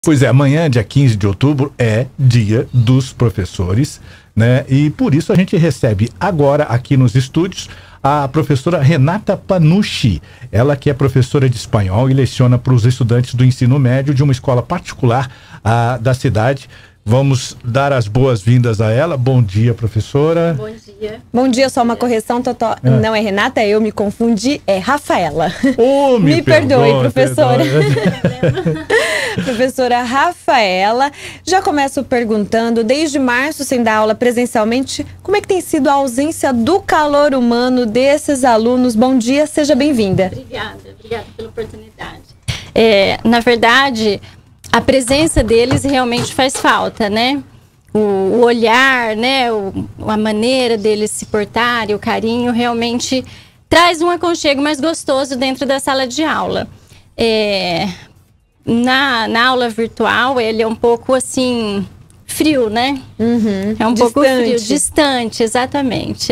Pois é, amanhã, dia 15 de outubro, é dia dos professores, né? E por isso a gente recebe agora aqui nos estúdios a professora Renata Panucci. Ela que é professora de espanhol e leciona para os estudantes do ensino médio de uma escola particular da cidade. Vamos dar as boas-vindas a ela. Bom dia, professora. Bom dia. Bom dia, só uma correção, Totó. Não é Renata, eu me confundi, é Rafaela. Oh, me perdoe, professora. Professora Rafaela, já começo perguntando, desde março, sem dar aula presencialmente, como é que tem sido a ausência do calor humano desses alunos? Bom dia, seja bem-vinda. Obrigada pela oportunidade. Na verdade, a presença deles realmente faz falta, né? O olhar, né? A maneira deles se portarem, o carinho, realmente traz um aconchego mais gostoso dentro da sala de aula. Na aula virtual, ele é um pouco assim, frio, né? Uhum. É um pouco frio, distante, exatamente,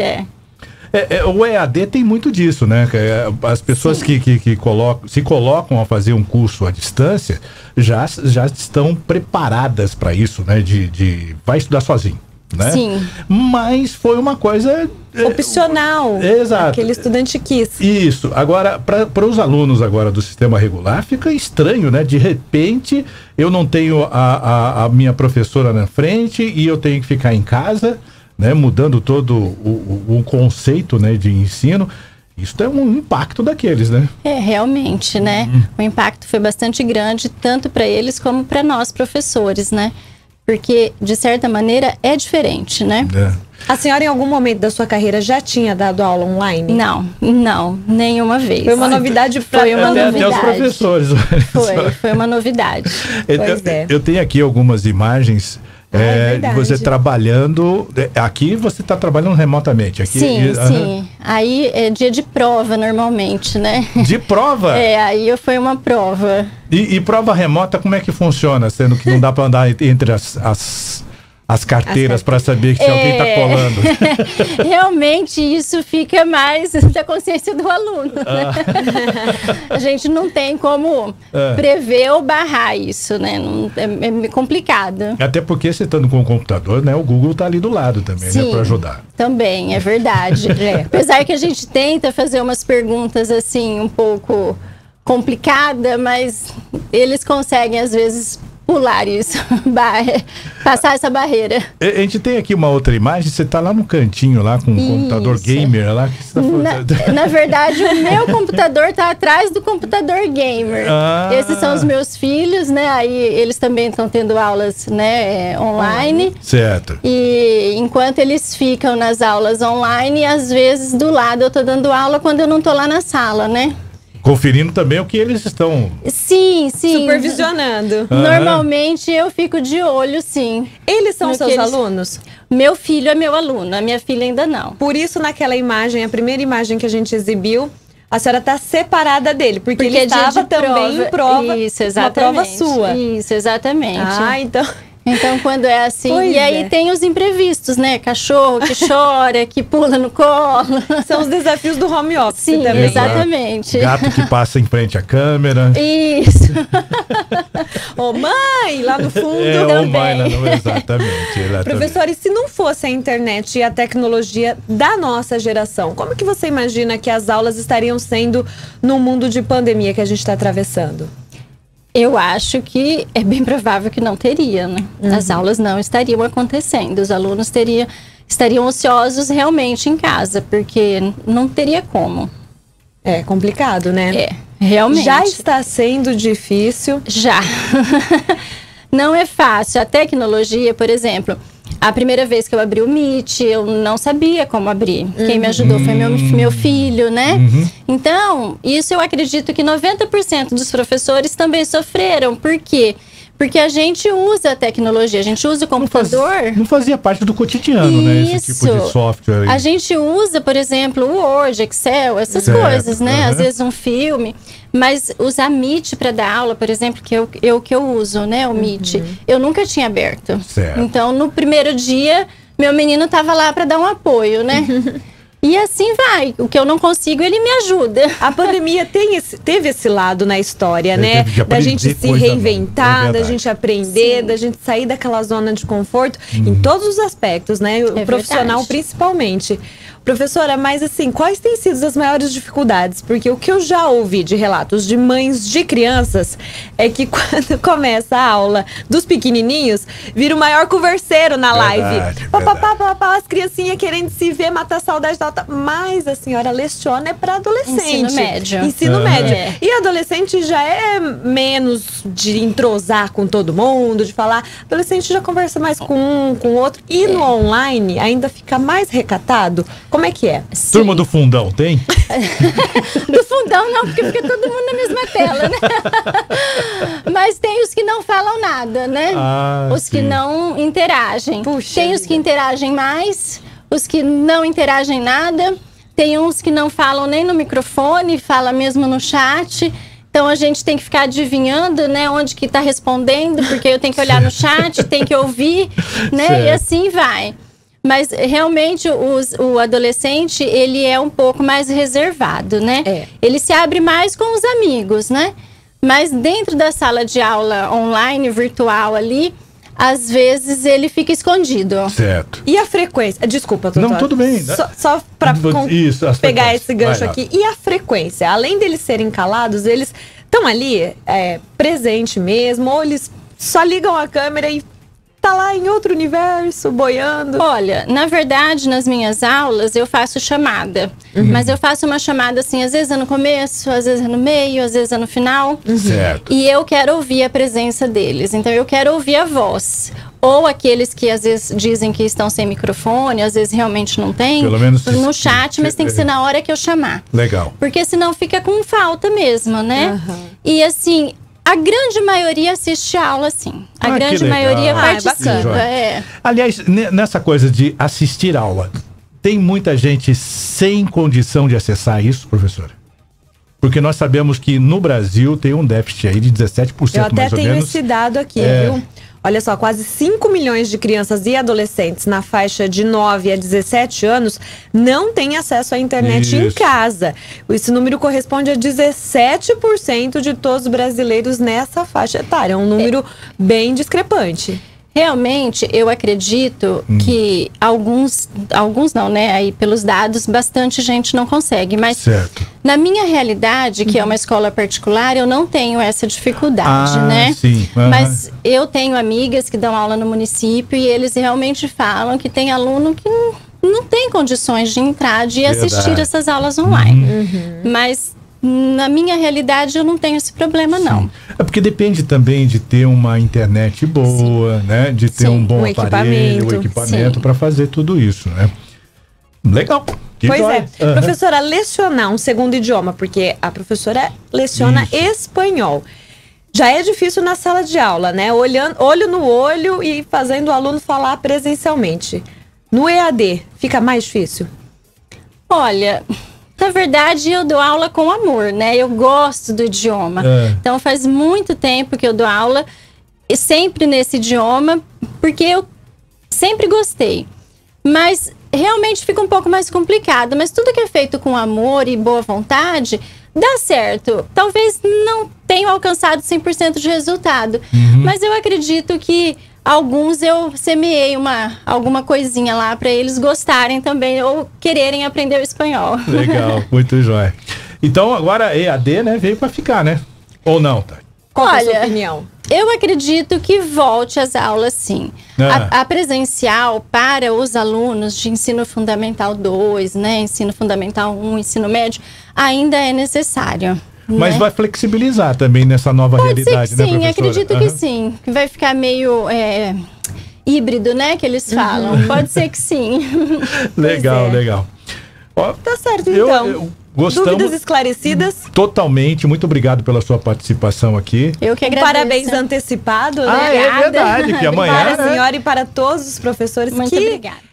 O EAD tem muito disso, né? As pessoas que se colocam a fazer um curso à distância já estão preparadas para isso, né? Vai estudar sozinho, né? Sim. Mas foi uma coisa opcional. Exato. Aquele estudante quis. Isso. Agora, para os alunos agora do sistema regular, fica estranho, né? De repente, eu não tenho a minha professora na frente e eu tenho que ficar em casa, né, mudando todo o conceito, né, de ensino. Isso é um impacto daqueles, né? Realmente, né? O impacto foi bastante grande, tanto para eles como para nós, professores, né? Porque, de certa maneira, é diferente, né? A senhora, em algum momento da sua carreira, já tinha dado aula online? Não, nenhuma vez. Foi uma novidade para até os professores. Foi uma novidade. Pois é. Eu tenho aqui algumas imagens de você trabalhando. Aqui você está trabalhando remotamente. Aqui, sim. Aí é dia de prova normalmente, né? De prova? Aí foi uma prova. E prova remota, como é que funciona? Sendo que não dá para andar entre as carteiras para saber se alguém está colando. Realmente isso fica mais da consciência do aluno, né? A gente não tem como prever ou barrar isso, né? É complicado. Até porque você estando com o computador, né? O Google está ali do lado também, né? Para ajudar. Também, é verdade. Apesar que a gente tenta fazer umas perguntas assim um pouco complicada, mas eles conseguem às vezes pular isso, passar essa barreira. A gente tem aqui uma outra imagem, você tá lá no cantinho, lá com um computador gamer, lá que você tá falando. Na verdade, o meu computador tá atrás do computador gamer. Esses são os meus filhos, né? Aí eles também estão tendo aulas, né, online. Certo. E enquanto eles ficam nas aulas online, às vezes do lado eu tô dando aula quando eu não tô lá na sala, né? Conferindo também o que eles estão... Sim. Supervisionando. Normalmente eu fico de olho, sim. Eles são seus alunos? Meu filho é meu aluno, a minha filha ainda não. Por isso, naquela imagem, a primeira imagem que a gente exibiu, a senhora está separada dele, porque ele estava também em prova. Isso, exatamente. Uma prova sua. Isso, exatamente. Então, quando é assim, e aí tem os imprevistos, né? Cachorro que chora, que pula no colo. São os desafios do home office. Sim, também. Exatamente. Gato que passa em frente à câmera. Isso. Ô mãe, lá no fundo. Exatamente. Professor, e se não fosse a internet e a tecnologia da nossa geração, como que você imagina que as aulas estariam sendo no mundo de pandemia que a gente está atravessando? Eu acho que é bem provável que não teria, né? As aulas não estariam acontecendo, os alunos estariam ociosos realmente em casa, porque não teria como. É complicado, né? Realmente. Já está sendo difícil? Já. Não é fácil. A tecnologia, por exemplo, a primeira vez que eu abri o Meet, eu não sabia como abrir. Quem me ajudou foi meu filho, né? Então, isso eu acredito que 90% dos professores também sofreram. Por quê? Porque a gente usa a tecnologia, a gente usa o computador. Não fazia parte do cotidiano, né? Esse tipo de software aí. A gente usa, por exemplo, o Word, Excel, essas coisas, né? Às vezes um filme. Mas usar Meet para dar aula, por exemplo, que eu uso, né? O Meet, eu nunca tinha aberto. Certo. Então, no primeiro dia, meu menino estava lá para dar um apoio, né? E assim vai. O que eu não consigo, ele me ajuda. A pandemia teve esse lado na história, né? Da gente se reinventar, da gente aprender, da gente sair daquela zona de conforto em todos os aspectos, né? O profissional principalmente. Professora, mas assim, quais têm sido as maiores dificuldades? Porque o que eu já ouvi de relatos de mães de crianças é que quando começa a aula dos pequenininhos, vira o maior converseiro na live. Papapá, as criancinhas querendo se ver, matar a saudade da alta. Mas a senhora leciona é para adolescente. Ensino médio. Ensino médio. E adolescente já é menos de entrosar com todo mundo, de falar. Adolescente já conversa mais com um, com o outro. E no online ainda fica mais recatado. Como é que é? Sim. Turma do fundão, tem? Do fundão não, porque fica todo mundo na mesma tela, né? Mas tem os que não falam nada, né? Os que não interagem. Tem os que interagem mais, os que não interagem nada. Tem uns que não falam nem no microfone, fala mesmo no chat. Então a gente tem que ficar adivinhando, né, onde que tá respondendo, porque eu tenho que olhar no chat, tem que ouvir, né? Certo. E assim vai. Mas realmente o adolescente, ele é um pouco mais reservado, né? Ele se abre mais com os amigos, né? Mas dentro da sala de aula online, virtual ali, às vezes ele fica escondido. Certo. E a frequência? Desculpa, doutor. Não, tudo bem. Só para pegar esse gancho aqui. E a frequência? Além deles serem calados, eles estão ali presente mesmo? Ou eles só ligam a câmera e tá lá em outro universo, boiando? Olha, na verdade, nas minhas aulas, eu faço chamada. Mas eu faço uma chamada, assim, às vezes é no começo, às vezes é no meio, às vezes é no final. Certo. E eu quero ouvir a presença deles. Então, eu quero ouvir a voz. Ou aqueles que, às vezes, dizem que estão sem microfone, às vezes realmente não tem. Pelo menos no chat, mas tem que ser na hora que eu chamar. Legal. Porque senão fica com falta mesmo, né? E, assim, a grande maioria assiste a aula, sim. A grande maioria participa. Aliás, nessa coisa de assistir aula, tem muita gente sem condição de acessar isso, professora? Porque nós sabemos que no Brasil tem um déficit aí de 17%, mais ou menos. Eu até tenho esse dado aqui, viu? Olha só, quase 5 milhões de crianças e adolescentes na faixa de 9 a 17 anos não têm acesso à internet em casa. Esse número corresponde a 17% de todos os brasileiros nessa faixa etária. É um número bem discrepante. Realmente, eu acredito que alguns não, né? Aí, pelos dados, bastante gente não consegue. Mas na minha realidade, que é uma escola particular, eu não tenho essa dificuldade, né? Sim. Mas eu tenho amigas que dão aula no município e eles realmente falam que tem aluno que não tem condições de entrar, de assistir essas aulas online. Mas na minha realidade, eu não tenho esse problema, não. É porque depende também de ter uma internet boa, né? De ter um bom aparelho, um equipamento para fazer tudo isso, né? Legal. Pois é. Professora, lecionar um segundo idioma, porque a professora leciona espanhol. Já é difícil na sala de aula, né? Olho no olho e fazendo o aluno falar presencialmente. No EAD, fica mais difícil? Olha, na verdade, eu dou aula com amor, né? Eu gosto do idioma. Então, faz muito tempo que eu dou aula, e sempre nesse idioma, porque eu sempre gostei. Mas, realmente, fica um pouco mais complicado. Mas tudo que é feito com amor e boa vontade, dá certo. Talvez não tenha alcançado 100% de resultado. Mas eu acredito que alguns eu semeei alguma coisinha lá para eles gostarem também ou quererem aprender o espanhol. Legal, muito jóia. Então agora EAD, né, veio para ficar, né? Ou não, tá? Qual é a sua opinião? Eu acredito que volte às aulas, sim. A presencial para os alunos de ensino fundamental 2, né, ensino fundamental 1, ensino médio, ainda é necessário. Mas vai flexibilizar também nessa nova realidade, né, professora? Sim, acredito que sim. Que vai ficar meio híbrido, né, que eles falam. Pode ser que sim. Legal, legal. Ó, tá certo, então. Gostamos. Dúvidas esclarecidas? Totalmente. Muito obrigado pela sua participação aqui. Eu que agradeço. Parabéns antecipado, né? É verdade, que amanhã... Para a senhora e para todos os professores. Muito obrigada.